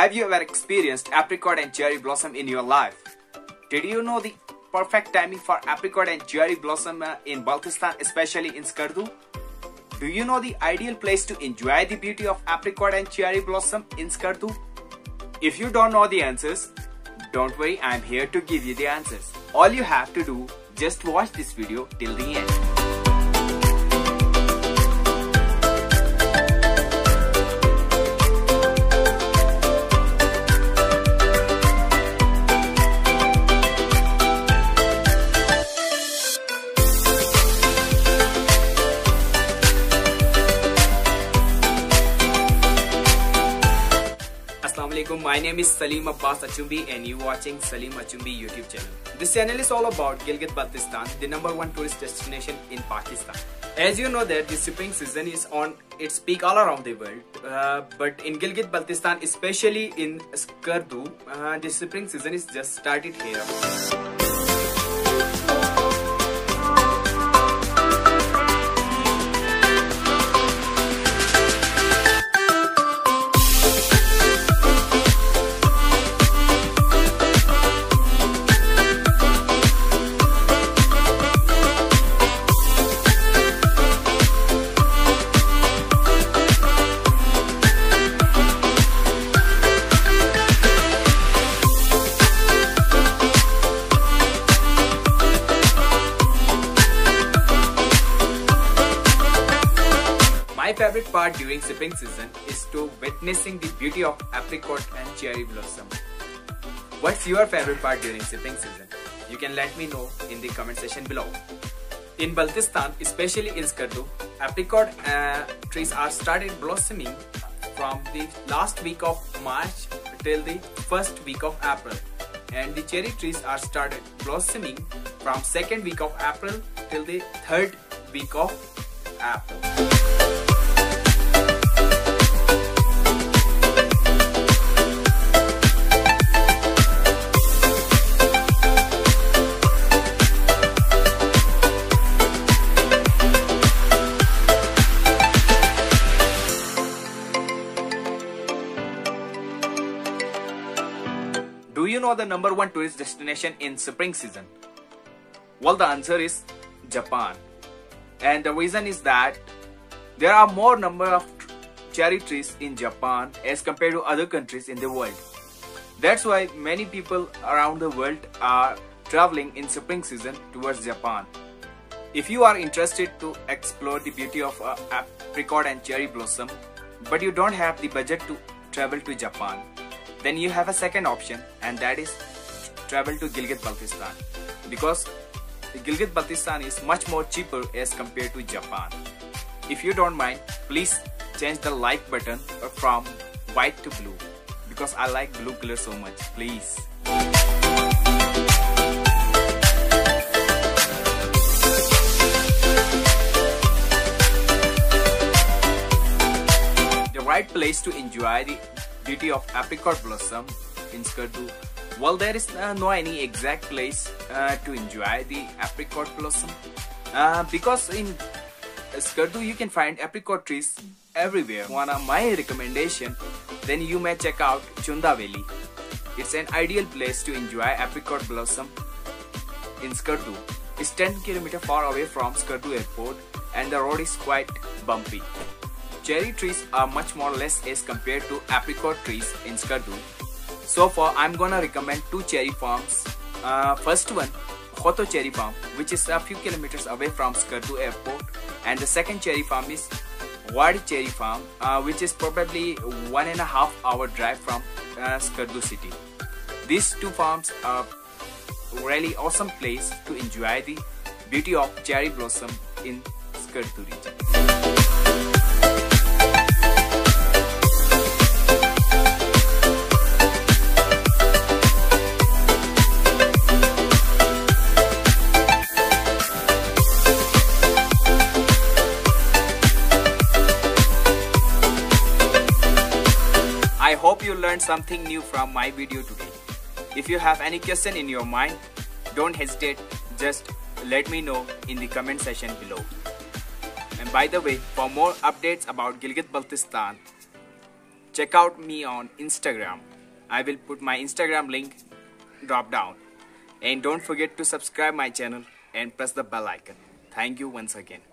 Have you ever experienced apricot and cherry blossom in your life? Did you know the perfect timing for apricot and cherry blossom in Baltistan, especially in Skardu? Do you know the ideal place to enjoy the beauty of apricot and cherry blossom in Skardu? If you don't know the answers, don't worry, I'm here to give you the answers. All you have to do, just watch this video till the end. My name is Salim Abbas Achumbi and you watching Salim Achumbi YouTube channel. This channel is all about Gilgit-Baltistan, the #1 tourist destination in Pakistan. As you know that the spring season is on its peak all around the world, but in Gilgit-Baltistan, especially in Skardu, the spring season is just started here. My favorite part during spring season is to witnessing the beauty of apricot and cherry blossom. What's your favorite part during spring season? You can let me know in the comment section below. In Baltistan, especially in Skardu, apricot trees are started blossoming from the last week of March till the first week of April, and the cherry trees are started blossoming from second week of April till the third week of April. Do you know the #1 tourist destination in spring season? Well, the answer is Japan. And the reason is that there are more number of cherry trees in Japan as compared to other countries in the world. That's why many people around the world are traveling in spring season towards Japan. If you are interested to explore the beauty of apricot and cherry blossom, but you don't have the budget to travel to Japan, then you have a second option, and that is travel to Gilgit-Baltistan, because Gilgit-Baltistan is much more cheaper as compared to Japan. If you don't mind, please change the like button from white to blue, because I like blue color so much. Please. The right place to enjoy the beauty of apricot blossom in Skardu. Well, there is no any exact place to enjoy the apricot blossom, because in Skardu you can find apricot trees everywhere. One of my recommendation, then you may check out Chunda Valley. It's an ideal place to enjoy apricot blossom in Skardu. It's 10 km far away from Skardu airport and the road is quite bumpy. Cherry trees are much more less as compared to apricot trees in Skardu. So far, I'm gonna recommend 2 cherry farms. First one, Khoto Cherry Farm, which is a few kilometers away from Skardu airport, and the second cherry farm is Wadi Cherry Farm, which is probably 1.5 hour drive from Skardu city. These 2 farms are really awesome place to enjoy the beauty of cherry blossom in Skardu region. I hope you learned something new from my video today. If you have any question in your mind, don't hesitate, just let me know in the comment section below. And by the way, for more updates about Gilgit-Baltistan, check out me on Instagram. I will put my Instagram link drop down. And don't forget to subscribe my channel and press the bell icon. Thank you once again.